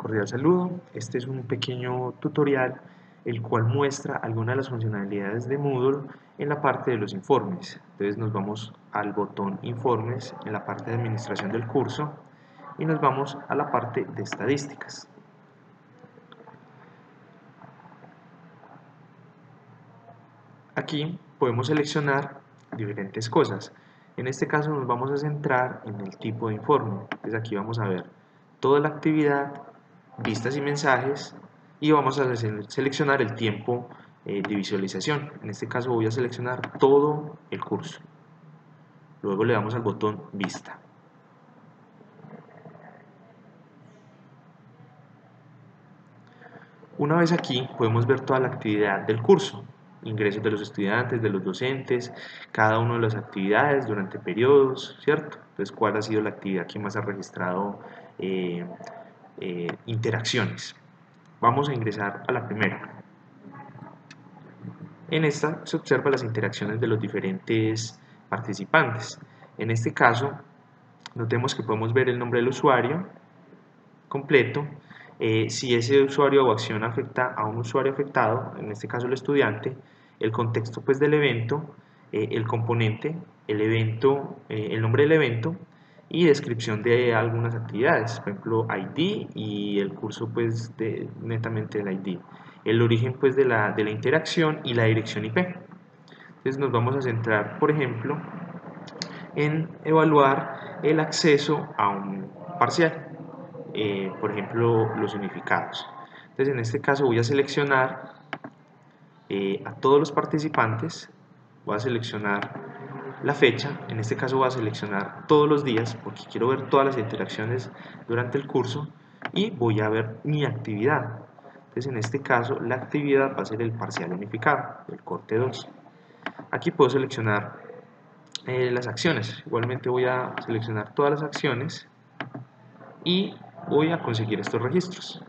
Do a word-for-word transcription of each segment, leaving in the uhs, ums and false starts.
Cordial saludo. Este es un pequeño tutorial el cual muestra algunas de las funcionalidades de Moodle en la parte de los informes. Entonces nos vamos al botón Informes en la parte de administración del curso y nos vamos a la parte de estadísticas. Aquí podemos seleccionar diferentes cosas. En este caso nos vamos a centrar en el tipo de informe. Entonces aquí vamos a ver toda la actividad, vistas y mensajes, y vamos a seleccionar el tiempo eh, de visualización. En este caso voy a seleccionar todo el curso. Luego le damos al botón Vista. Una vez aquí podemos ver toda la actividad del curso, ingresos de los estudiantes, de los docentes, cada una de las actividades durante periodos, ¿cierto? Entonces, ¿cuál ha sido la actividad que más ha registrado eh, eh, interacciones? Vamos a ingresar a la primera. En esta se observan las interacciones de los diferentes participantes. En este caso, notemos que podemos ver el nombre del usuario completo, eh, si ese usuario o acción afecta a un usuario afectado, en este caso el estudiante, el contexto pues del evento, eh, el componente, el evento, eh, el nombre del evento y descripción de algunas actividades, por ejemplo I D y el curso pues de, netamente del I D, el origen pues de la, de la interacción y la dirección I P. Entonces nos vamos a centrar, por ejemplo, en evaluar el acceso a un parcial. Eh, por ejemplo, los unificados. Entonces, en este caso voy a seleccionar eh, a todos los participantes, voy a seleccionar la fecha, en este caso voy a seleccionar todos los días porque quiero ver todas las interacciones durante el curso y voy a ver mi actividad. Entonces, en este caso, la actividad va a ser el parcial unificado, el corte dos. Aquí puedo seleccionar eh, las acciones, igualmente voy a seleccionar todas las acciones y voy a conseguir estos registros.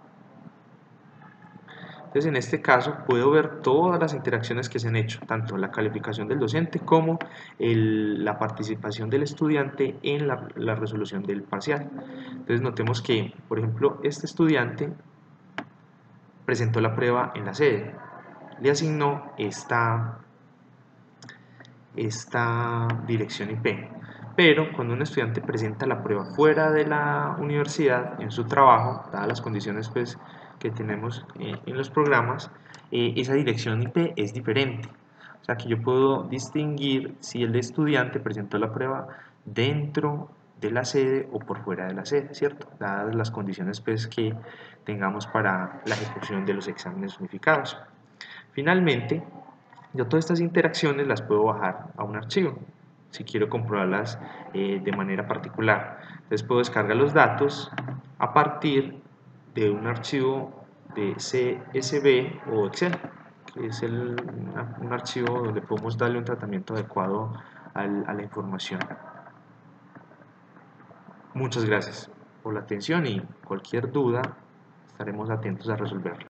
Entonces, en este caso puedo ver todas las interacciones que se han hecho, tanto la calificación del docente como el, la participación del estudiante en la, la resolución del parcial. Entonces, notemos que, por ejemplo, este estudiante presentó la prueba en la sede, le asignó esta, esta dirección I P. Pero cuando un estudiante presenta la prueba fuera de la universidad, en su trabajo, dadas las condiciones pues, que tenemos eh, en los programas, eh, esa dirección I P es diferente. O sea que yo puedo distinguir si el estudiante presentó la prueba dentro de la sede o por fuera de la sede, ¿cierto? Dadas las condiciones pues, que tengamos para la ejecución de los exámenes unificados. Finalmente, yo todas estas interacciones las puedo bajar a un archivo si quiero comprobarlas eh, de manera particular. Entonces puedo descargar los datos a partir de un archivo de C S V o Excel, que es el, una, un archivo donde podemos darle un tratamiento adecuado al, a la información. Muchas gracias por la atención y cualquier duda estaremos atentos a resolverla.